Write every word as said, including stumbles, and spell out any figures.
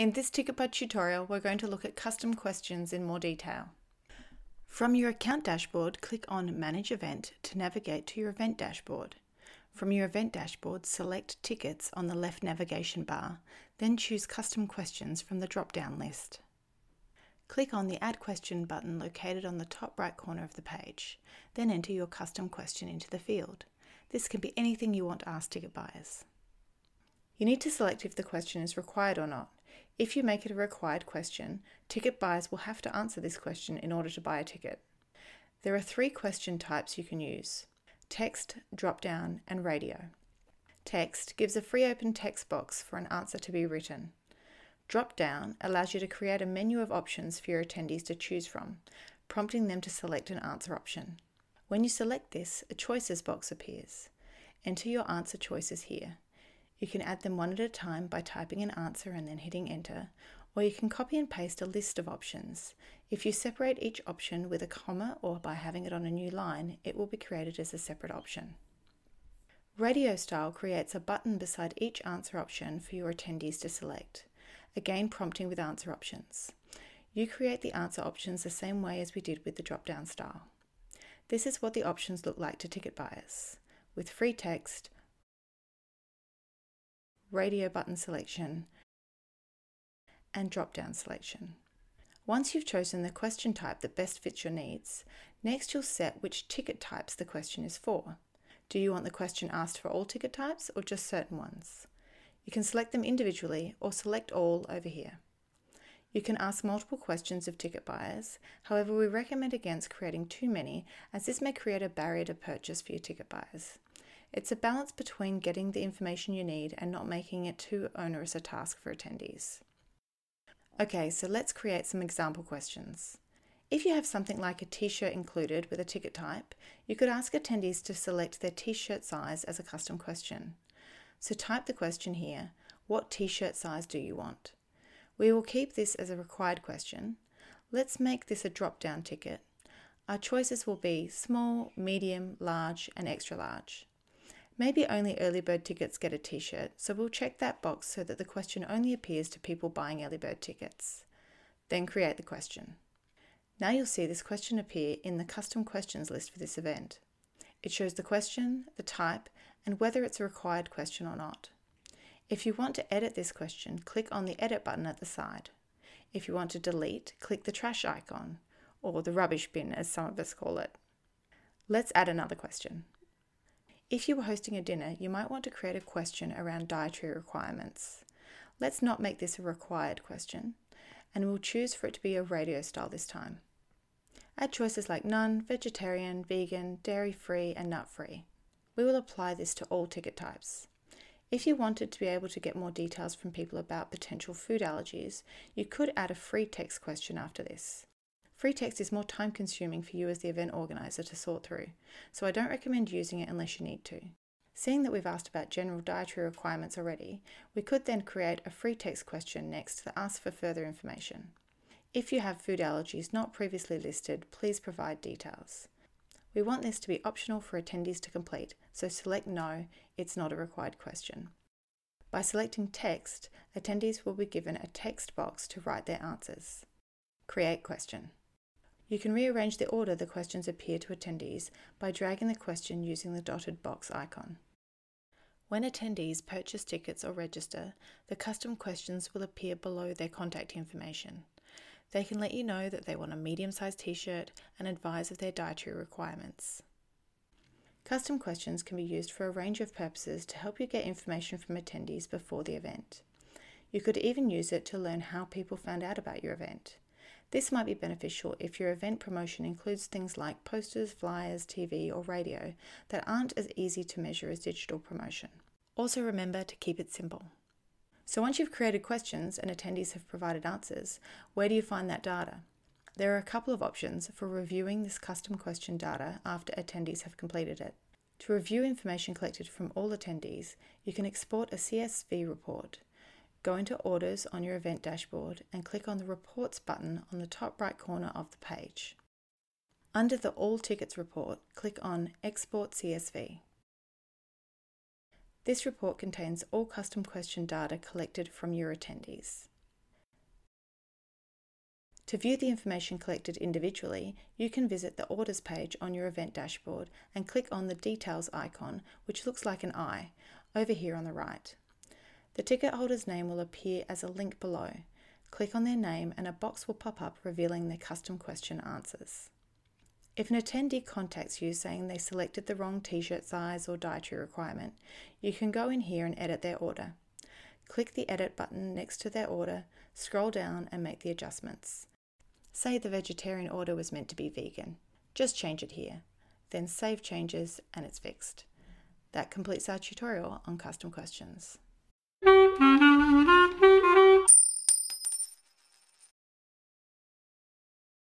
In this Ticket Bud tutorial, we're going to look at custom questions in more detail. From your account dashboard, click on Manage Event to navigate to your event dashboard. From your event dashboard, select Tickets on the left navigation bar, then choose Custom Questions from the drop-down list. Click on the Add Question button located on the top right corner of the page, then enter your custom question into the field. This can be anything you want to ask ticket buyers. You need to select if the question is required or not. If you make it a required question, ticket buyers will have to answer this question in order to buy a ticket. There are three question types you can use: text, drop-down, and radio. Text gives a free open text box for an answer to be written. Drop-down allows you to create a menu of options for your attendees to choose from, prompting them to select an answer option. When you select this, a choices box appears. Enter your answer choices here. You can add them one at a time by typing an answer and then hitting enter, or you can copy and paste a list of options. If you separate each option with a comma or by having it on a new line, it will be created as a separate option. Radio style creates a button beside each answer option for your attendees to select, again prompting with answer options. You create the answer options the same way as we did with the drop-down style. This is what the options look like to ticket buyers, with free text, radio button selection, and drop-down selection. Once you've chosen the question type that best fits your needs, next you'll set which ticket types the question is for. Do you want the question asked for all ticket types or just certain ones? You can select them individually or select all over here. You can ask multiple questions of ticket buyers, however we recommend against creating too many, as this may create a barrier to purchase for your ticket buyers. It's a balance between getting the information you need and not making it too onerous a task for attendees. Okay, so let's create some example questions. If you have something like a t-shirt included with a ticket type, you could ask attendees to select their t-shirt size as a custom question. So type the question here: what t-shirt size do you want? We will keep this as a required question. Let's make this a drop-down ticket. Our choices will be small, medium, large, and extra large. Maybe only early bird tickets get a t-shirt, so we'll check that box so that the question only appears to people buying early bird tickets. Then create the question. Now you'll see this question appear in the custom questions list for this event. It shows the question, the type, and whether it's a required question or not. If you want to edit this question, click on the edit button at the side. If you want to delete, click the trash icon, or the rubbish bin as some of us call it. Let's add another question. If you were hosting a dinner, you might want to create a question around dietary requirements. Let's not make this a required question, and we'll choose for it to be a radio style this time. Add choices like none, vegetarian, vegan, dairy-free, and nut-free. We will apply this to all ticket types. If you wanted to be able to get more details from people about potential food allergies, you could add a free text question after this. Free text is more time consuming for you as the event organizer to sort through, so I don't recommend using it unless you need to. Seeing that we've asked about general dietary requirements already, we could then create a free text question next that asks for further information. If you have food allergies not previously listed, please provide details. We want this to be optional for attendees to complete, so select no, it's not a required question. By selecting text, attendees will be given a text box to write their answers. Create question. You can rearrange the order the questions appear to attendees by dragging the question using the dotted box icon. When attendees purchase tickets or register, the custom questions will appear below their contact information. They can let you know that they want a medium-sized t-shirt and advise of their dietary requirements. Custom questions can be used for a range of purposes to help you get information from attendees before the event. You could even use it to learn how people found out about your event. This might be beneficial if your event promotion includes things like posters, flyers, T V, or radio that aren't as easy to measure as digital promotion. Also remember to keep it simple. So once you've created questions and attendees have provided answers, where do you find that data? There are a couple of options for reviewing this custom question data after attendees have completed it. To review information collected from all attendees, you can export a C S V report. Go into Orders on your event dashboard and click on the Reports button on the top right corner of the page. Under the All Tickets report, click on Export C S V. This report contains all custom question data collected from your attendees. To view the information collected individually, you can visit the Orders page on your event dashboard and click on the Details icon, which looks like an eye, over here on the right. The ticket holder's name will appear as a link below. Click on their name and a box will pop up revealing their custom question answers. If an attendee contacts you saying they selected the wrong t-shirt size or dietary requirement, you can go in here and edit their order. Click the Edit button next to their order, scroll down and make the adjustments. Say the vegetarian order was meant to be vegan. Just change it here. Then save changes and it's fixed. That completes our tutorial on custom questions.